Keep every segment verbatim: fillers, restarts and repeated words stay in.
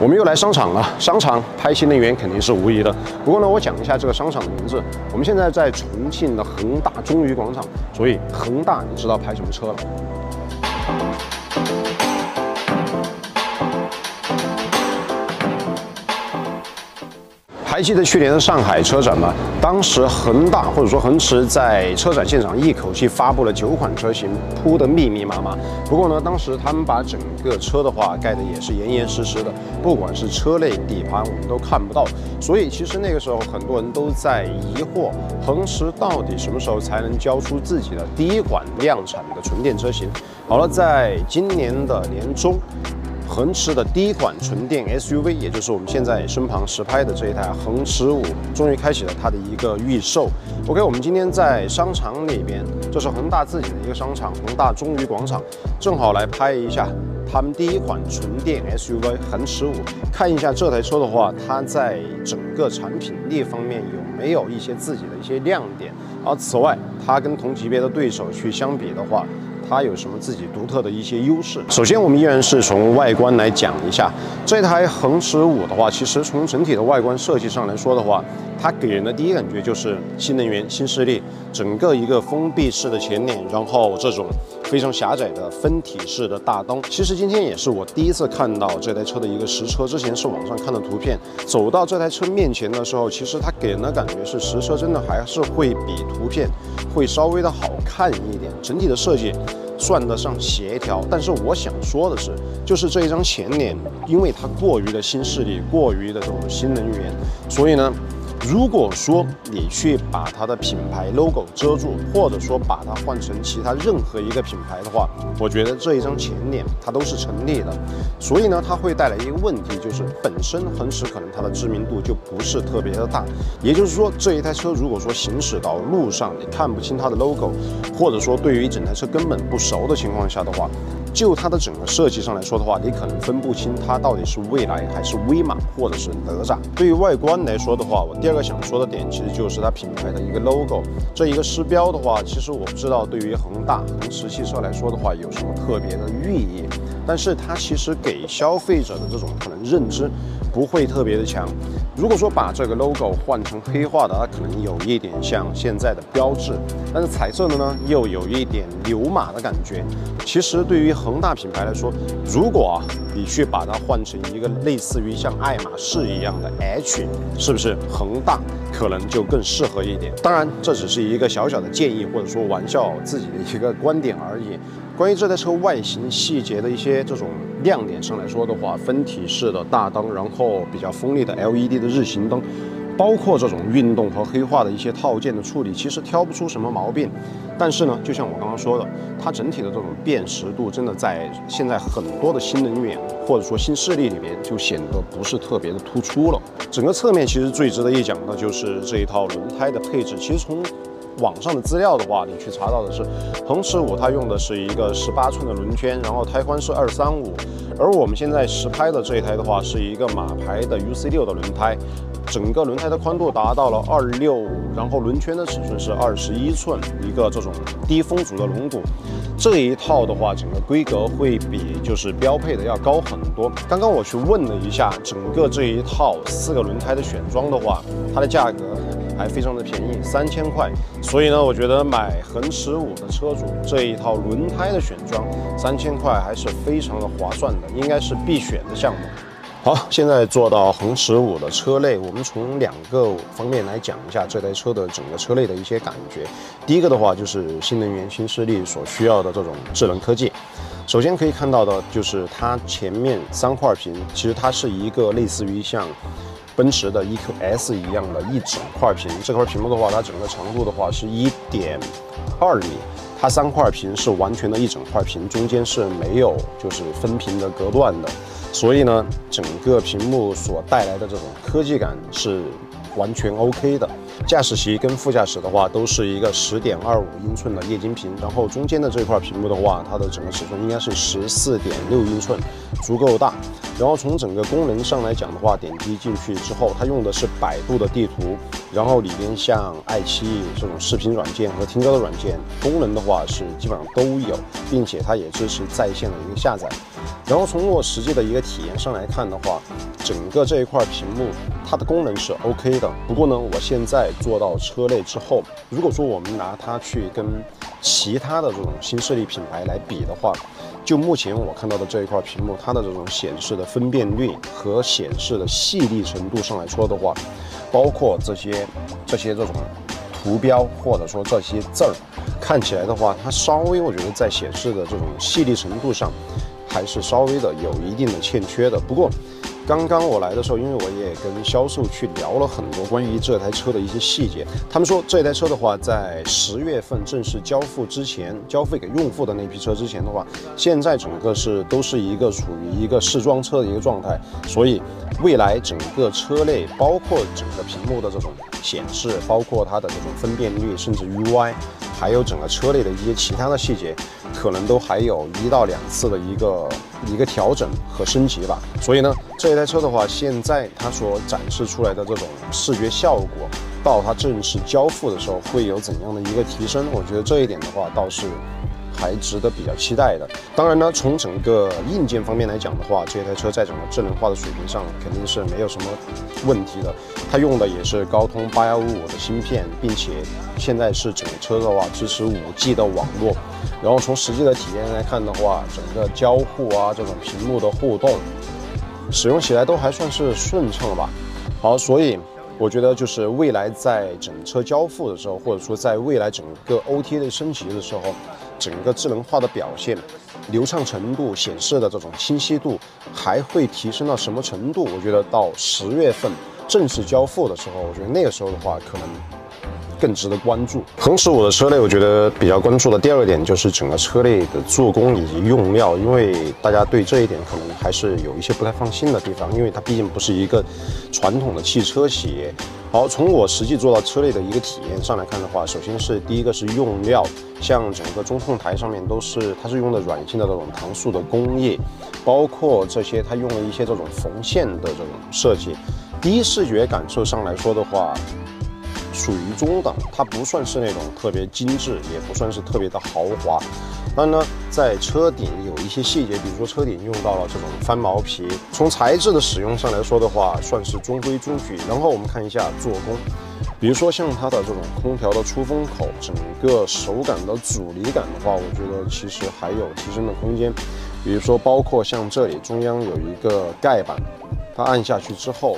我们又来商场了，商场拍新能源肯定是无疑的。不过呢，我讲一下这个商场的名字。我们现在在重庆的恒大中渝广场，所以恒大你知道拍什么车了？还记得去年的上海车展吗？当时恒大或者说恒驰在车展现场一口气发布了九款车型，铺得密密麻麻。不过呢，当时他们把整个车的话盖得也是严严实实的，不管是车内底盘我们都看不到。所以其实那个时候很多人都在疑惑，恒驰到底什么时候才能交出自己的第一款量产的纯电车型？好了，在今年的年中。恒驰的第一款纯电 S U V， 也就是我们现在身旁实拍的这一台恒驰五，终于开启了它的一个预售。OK， 我们今天在商场里边，这是恒大自己的一个商场，恒大中渝广场，正好来拍一下他们第一款纯电 S U V 恒驰五，看一下这台车的话，它在整个产品力方面有没有一些自己的一些亮点。而此外，它跟同级别的对手去相比的话，它有什么自己独特的一些优势？首先，我们依然是从外观来讲一下这台恒驰五的话，其实从整体的外观设计上来说的话，它给人的第一感觉就是新能源、新势力，整个一个封闭式的前脸，然后这种非常狭窄的分体式的大灯。其实今天也是我第一次看到这台车的一个实车，之前是网上看的图片。走到这台车面前的时候，其实它给人的感觉是实车真的还是会比图片会稍微的好看一点，整体的设计算得上协调。但是我想说的是，就是这一张前脸，因为它过于的新势力，过于的这种新能源，所以呢，如果说你去把它的品牌 logo 遮住，或者说把它换成其他任何一个品牌的话，我觉得这一张前脸它都是成立的。所以呢，它会带来一个问题，就是本身恒驰可能它的知名度就不是特别的大。也就是说，这一台车如果说行驶到路上你看不清它的 logo， 或者说对于一整台车根本不熟的情况下的话，就它的整个设计上来说的话，你可能分不清它到底是蔚来还是威马或者是哪吒。对于外观来说的话，我第二个想说的点其实就是它品牌的一个 logo， 这一个狮标的话，其实我不知道对于恒大、恒驰汽车来说的话有什么特别的寓意，但是它其实给消费者的这种可能认知不会特别的强。如果说把这个 logo 换成黑化的，它可能有一点像现在的标致，但是彩色的呢又有一点牛马的感觉。其实对于恒大品牌来说，如果啊你去把它换成一个类似于像爱马仕一样的 H， 是不是恒大可能就更适合一点？当然，这只是一个小小的建议或者说玩笑自己的一个观点而已。关于这台车外形细节的一些这种亮点上来说的话，分体式的大灯，然后比较锋利的 L E D 的日行灯，包括这种运动和黑化的一些套件的处理，其实挑不出什么毛病。但是呢，就像我刚刚说的，它整体的这种辨识度真的在现在很多的新能源或者说新势力里面就显得不是特别的突出了。整个侧面其实最值得一讲的就是这一套轮胎的配置。其实从网上的资料的话，你去查到的是恒驰五它用的是一个十八寸的轮圈，然后胎宽是二三五，而我们现在实拍的这一台的话是一个马牌的 U C 六的轮胎。整个轮胎的宽度达到了二六五，然后轮圈的尺寸是二十一寸，一个这种低风阻的轮毂。这一套的话，整个规格会比就是标配的要高很多。刚刚我去问了一下，整个这一套四个轮胎的选装的话，它的价格还非常的便宜，三千块。所以呢，我觉得买恒驰五的车主这一套轮胎的选装三千块还是非常的划算的，应该是必选的项目。好，现在坐到恒驰五的车内，我们从两个方面来讲一下这台车的整个车内的一些感觉。第一个的话就是新能源新势力所需要的这种智能科技。首先可以看到的就是它前面三块屏，其实它是一个类似于像奔驰的 E Q S 一样的一整块屏。这块屏幕的话，它整个长度的话是 一点二米。它三块屏是完全的一整块屏，中间是没有就是分屏的隔断的，所以呢，整个屏幕所带来的这种科技感是完全 OK 的。 驾驶席跟副驾驶的话都是一个十点二五英寸的液晶屏，然后中间的这块屏幕的话，它的整个尺寸应该是十四点六英寸，足够大。然后从整个功能上来讲的话，点击进去之后，它用的是百度的地图，然后里边像爱奇艺这种视频软件和听歌的软件，功能的话是基本上都有，并且它也支持在线的一个下载。然后从我实际的一个体验上来看的话，整个这一块屏幕它的功能是 OK 的。不过呢，我现在坐到车内之后，如果说我们拿它去跟其他的这种新势力品牌来比的话，就目前我看到的这一块屏幕，它的这种显示的分辨率和显示的细腻程度上来说的话，包括这些这些这种图标或者说这些字儿，看起来的话，它稍微我觉得在显示的这种细腻程度上，还是稍微的有一定的欠缺的。不过，刚刚我来的时候，因为我也跟销售去聊了很多关于这台车的一些细节，他们说这台车的话，在十月份正式交付之前，交付给用户的那批车之前的话，现在整个是都是一个处于一个试装车的一个状态，所以未来整个车内，包括整个屏幕的这种显示，包括它的这种分辨率，甚至 U I， 还有整个车内的一些其他的细节，可能都还有一到两次的一个一个调整和升级吧。所以呢，这一台车的话，现在它所展示出来的这种视觉效果，到它正式交付的时候会有怎样的一个提升？我觉得这一点的话，倒是还值得比较期待的。当然呢，从整个硬件方面来讲的话，这台车在整个智能化的水平上肯定是没有什么问题的。它用的也是高通八一五五的芯片，并且现在是整个车的话支持 五 G 的网络。然后从实际的体验来看的话，整个交互啊，这种屏幕的互动，使用起来都还算是顺畅吧。好，所以我觉得就是未来在整车交付的时候，或者说在未来整个 O T A 的升级的时候，整个智能化的表现、流畅程度、显示的这种清晰度还会提升到什么程度？我觉得到十月份正式交付的时候，我觉得那个时候的话，可能更值得关注。恒十五的车内，我觉得比较关注的第二个点就是整个车内的做工以及用料，因为大家对这一点可能还是有一些不太放心的地方，因为它毕竟不是一个传统的汽车企业。好，从我实际坐到车内的一个体验上来看的话，首先是第一个是用料，像整个中控台上面都是它是用的软性的这种搪塑的工艺，包括这些它用了一些这种缝线的这种设计。第一视觉感受上来说的话，属于中等，它不算是那种特别精致，也不算是特别的豪华。当然呢，在车顶有一些细节，比如说车顶用到了这种翻毛皮，从材质的使用上来说的话，算是中规中矩。然后我们看一下做工，比如说像它的这种空调的出风口，整个手感的阻尼感的话，我觉得其实还有提升的空间。比如说，包括像这里中央有一个盖板，它按下去之后，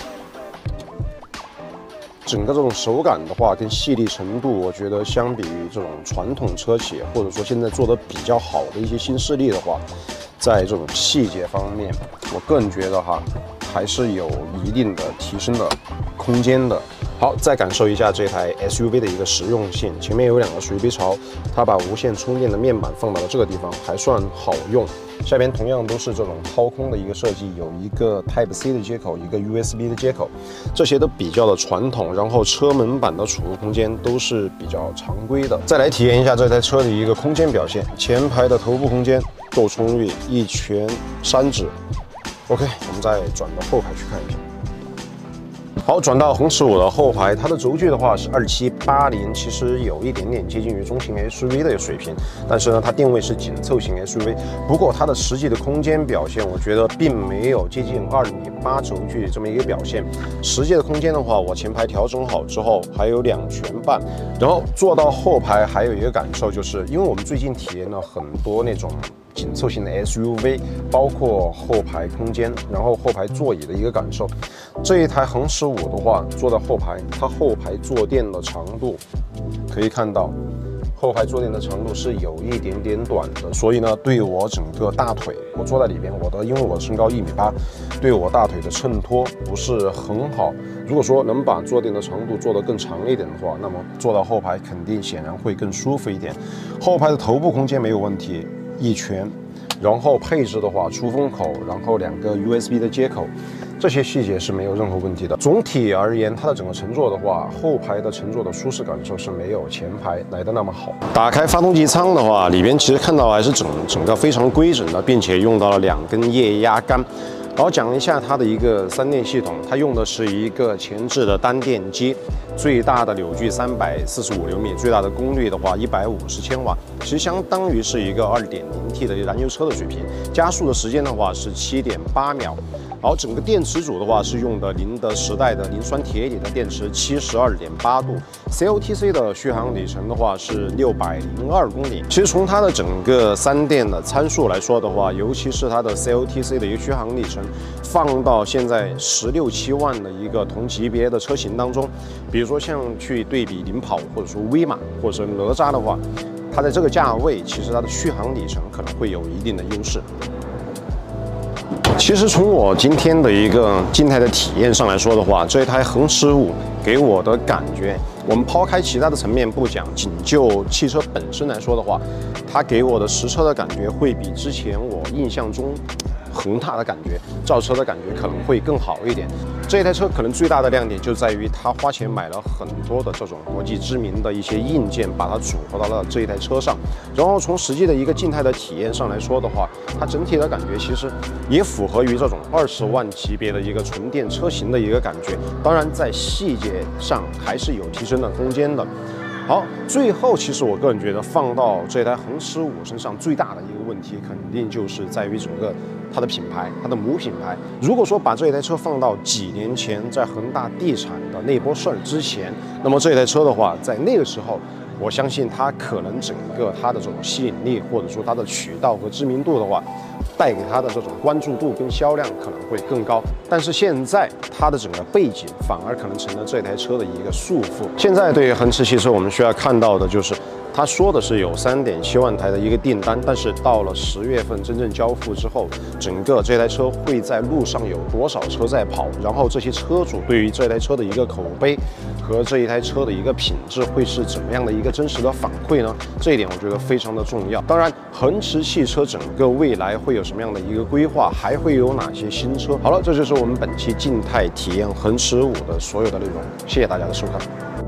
整个这种手感的话，跟细腻程度，我觉得相比于这种传统车企，或者说现在做的比较好的一些新势力的话，在这种细节方面，我个人觉得哈，还是有一定的提升的空间的。好，再感受一下这台 S U V 的一个实用性。前面有两个水杯槽，它把无线充电的面板放到了这个地方，还算好用。下边同样都是这种掏空的一个设计，有一个 Type C 的接口，一个 U S B 的接口，这些都比较的传统。然后车门板的储物空间都是比较常规的。再来体验一下这台车的一个空间表现，前排的头部空间够充裕，一拳三指。OK， 我们再转到后排去看一下。好，转到恒十五的后排，它的轴距的话是二七八零，其实有一点点接近于中型 S U V 的水平，但是呢，它定位是紧凑型 S U V。不过它的实际的空间表现，我觉得并没有接近二米八轴距这么一个表现。实际的空间的话，我前排调整好之后，还有两拳半，然后坐到后排还有一个感受，就是因为我们最近体验了很多那种紧凑型的 S U V， 包括后排空间，然后后排座椅的一个感受。这一台恒十五的话，坐在后排，它后排坐垫的长度可以看到，后排坐垫的长度是有一点点短的，所以呢，对我整个大腿，我坐在里边，我的因为我身高一米八，对我大腿的衬托不是很好。如果说能把坐垫的长度做得更长一点的话，那么坐到后排肯定显然会更舒服一点。后排的头部空间没有问题。一拳，然后配置的话，出风口，然后两个 U S B 的接口， 这些细节是没有任何问题的。总体而言，它的整个乘坐的话，后排的乘坐的舒适感受是没有前排来的那么好。打开发动机舱的话，里边其实看到还是整整个非常规整的，并且用到了两根液压杆。 然后讲一下它的一个三电系统，它用的是一个前置的单电机，最大的扭矩三百四十五牛米，最大的功率的话一百五十千瓦，其实相当于是一个 二点零 T 的燃油车的水平。加速的时间的话是 七点八秒。 然后整个电池组的话是用的宁德时代的磷酸铁锂的电池， 七十二点八度 ，C O T C 的续航里程的话是六百零二公里。其实从它的整个三电的参数来说的话，尤其是它的 C O T C 的一个续航里程，放到现在十六七万的一个同级别的车型当中，比如说像去对比领跑或者说威马或者哪吒的话，它在这个价位，其实它的续航里程可能会有一定的优势。 其实从我今天的一个静态的体验上来说的话，这一台恒驰五给我的感觉，我们抛开其他的层面不讲，仅就汽车本身来说的话，它给我的实车的感觉会比之前我印象中恒大的感觉、造车的感觉可能会更好一点。这一台车可能最大的亮点就在于它花钱买了很多的这种国际知名的一些硬件，把它组合到了这一台车上。然后从实际的一个静态的体验上来说的话，它整体的感觉其实也符合于这种二十万级别的一个纯电车型的一个感觉。当然，在细节上还是有提升的空间的。 好，最后其实我个人觉得放到这台恒驰五身上最大的一个问题，肯定就是在于整个它的品牌，它的母品牌。如果说把这一台车放到几年前在恒大地产的那波事儿之前，那么这一台车的话，在那个时候，我相信它可能整个它的这种吸引力，或者说它的渠道和知名度的话，带给它的这种关注度跟销量可能会更高。但是现在它的整个背景反而可能成了这台车的一个束缚。现在对于恒驰汽车，我们需要看到的就是。 他说的是有 三点七万台的一个订单，但是到了十月份真正交付之后，整个这台车会在路上有多少车在跑？然后这些车主对于这台车的一个口碑和这一台车的一个品质会是怎么样的一个真实的反馈呢？这一点我觉得非常的重要。当然，恒驰汽车整个未来会有什么样的一个规划，还会有哪些新车？好了，这就是我们本期静态体验恒驰五的所有的内容，谢谢大家的收看。